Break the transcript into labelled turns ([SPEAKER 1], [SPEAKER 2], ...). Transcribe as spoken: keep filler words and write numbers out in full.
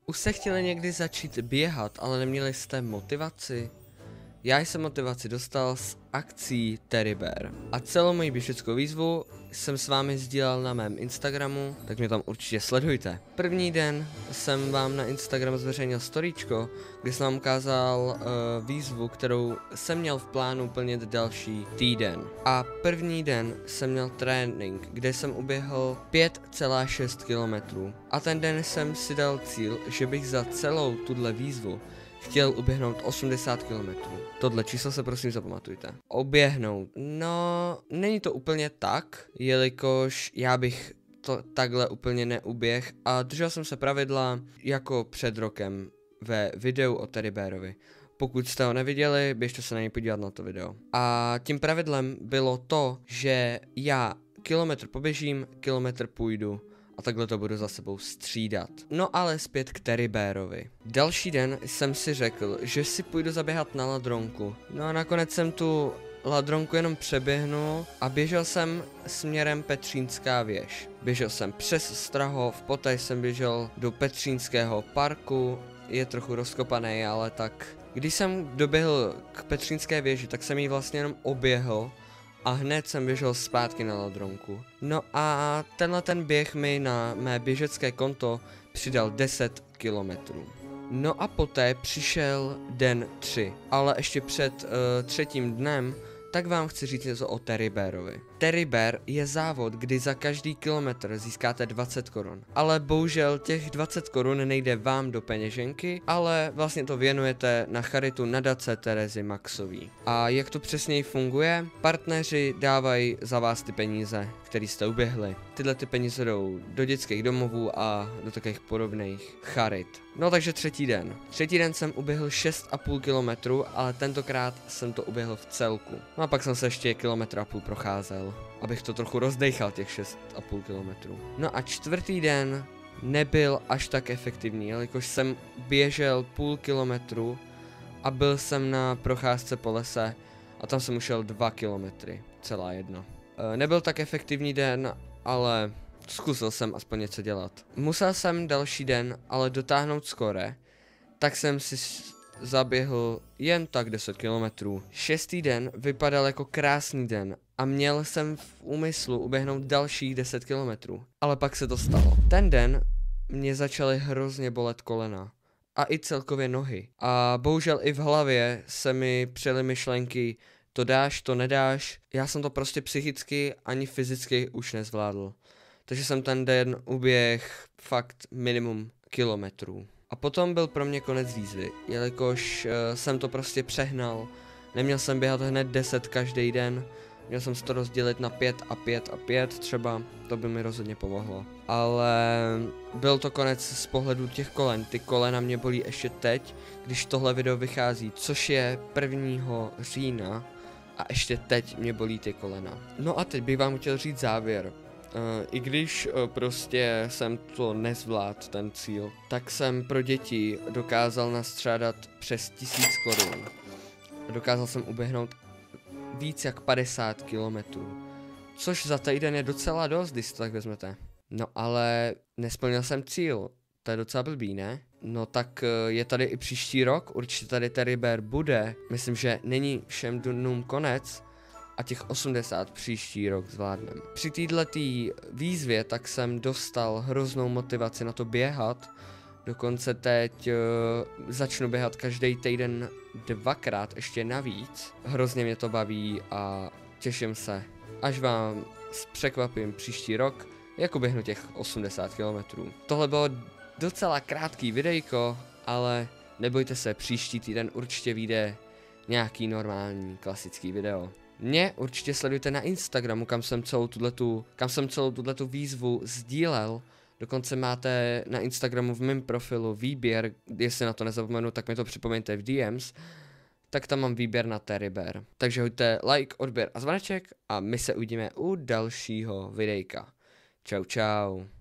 [SPEAKER 1] Už jste chtěli někdy začít běhat, ale neměli jste motivaci? Já jsem motivaci dostal z akcí Teddy Bear. A celou moji běžeckou výzvu jsem s vámi sdílel na mém Instagramu, tak mě tam určitě sledujte. První den jsem vám na Instagram zveřejnil storíčko, kde jsem vám ukázal uh, výzvu, kterou jsem měl v plánu plnit další týden. A první den jsem měl trénink, kde jsem uběhl pět celá šest kilometrů. A ten den jsem si dal cíl, že bych za celou tuhle výzvu chtěl uběhnout osmdesát kilometrů. Tohle číslo se prosím zapamatujte. Oběhnout. No, není to úplně tak, jelikož já bych to takhle úplně neuběh a držel jsem se pravidla jako před rokem ve videu o Teddy Bearovi. Pokud jste ho neviděli, běžte se na něj podívat na to video. A tím pravidlem bylo to, že já kilometr poběžím, kilometr půjdu. A takhle to budu za sebou střídat. No ale zpět k Teddy Bearovi. Další den jsem si řekl, že si půjdu zaběhat na ladronku. No a nakonec jsem tu ladronku jenom přeběhnul a běžel jsem směrem Petřínská věž. Běžel jsem přes Strahov, poté jsem běžel do Petřínského parku. Je trochu rozkopaný, ale tak. Když jsem doběhl k Petřínské věži, tak jsem ji vlastně jenom oběhl. A hned jsem běžel zpátky na ladronku. No a tenhle ten běh mi na mé běžecké konto přidal deset kilometrů. No a poté přišel den tři, ale ještě před uh, třetím dnem, tak vám chci říct něco o Teddy Bearovi. Teddy Bear je závod, kdy za každý kilometr získáte dvacet korun. Ale bohužel těch dvacet korun nejde vám do peněženky, ale vlastně to věnujete na charitu nadace Terezy Maxový. A jak to přesněji funguje? Partneři dávají za vás ty peníze, které jste uběhli. Tyhle ty peníze jdou do dětských domovů a do takových podobných charit. No takže třetí den. Třetí den jsem uběhl šest a půl kilometru, ale tentokrát jsem to uběhl v celku. No a pak jsem se ještě kilometr a půl procházel, abych to trochu rozdejchal těch šest a půl kilometru. No a čtvrtý den nebyl až tak efektivní, jelikož jsem běžel půl kilometru a byl jsem na procházce po lese a tam jsem ušel dva kilometry, celá jedna. E, nebyl tak efektivní den, ale zkusil jsem aspoň něco dělat. Musel jsem další den ale dotáhnout skore, tak jsem si zaběhl jen tak deset kilometrů. Šestý den vypadal jako krásný den a měl jsem v úmyslu uběhnout dalších deset kilometrů. Ale pak se to stalo. Ten den mě začaly hrozně bolet kolena. A i celkově nohy. A bohužel i v hlavě se mi přely myšlenky, to dáš, to nedáš. Já jsem to prostě psychicky ani fyzicky už nezvládl. Takže jsem ten den uběh fakt minimum kilometrů. A potom byl pro mě konec výzvy, jelikož uh, jsem to prostě přehnal. Neměl jsem běhat hned deset každý den, měl jsem si to rozdělit na pět a pět a pět třeba, to by mi rozhodně pomohlo. Ale byl to konec z pohledu těch kolen, ty kolena mě bolí ještě teď, když tohle video vychází, což je prvního října a ještě teď mě bolí ty kolena. No a teď bych vám chtěl říct závěr. Uh, I když uh, prostě jsem to nezvládl, ten cíl, tak jsem pro děti dokázal nastřádat přes tisíc korun. Dokázal jsem uběhnout víc jak padesát kilometrů, což za týden je docela dost, když to tak vezmete. No ale nesplnil jsem cíl, to je docela blbý, ne? No tak uh, je tady i příští rok, určitě tady Teddy Bear bude, myslím, že není všem dnům konec, a těch osmdesát příští rok zvládnem. Při této výzvě tak jsem dostal hroznou motivaci na to běhat. Dokonce teď uh, začnu běhat každý týden dvakrát ještě navíc. Hrozně mě to baví a těším se, až vám překvapím příští rok, jako běhnu těch osmdesát kilometrů. Tohle bylo docela krátký videjko, ale nebojte se, příští týden určitě vyjde nějaký normální klasický video. Mě určitě sledujte na Instagramu, kam jsem celou tuhletu, kam jsem celou tuhletu výzvu sdílel. Dokonce máte na Instagramu v mém profilu výběr, jestli na to nezapomenu, tak mi to připomeňte v D Ms. Tak tam mám výběr na Teddy Bear. Takže hoďte like, odběr a zvoneček a my se uvidíme u dalšího videjka. Čau čau.